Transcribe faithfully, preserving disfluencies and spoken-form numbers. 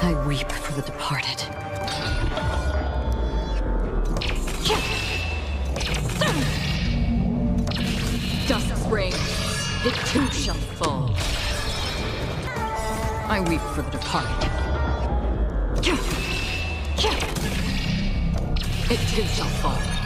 I weep for the departed. Dust reigns, it too shall fall. I weep for the departed. It too shall fall.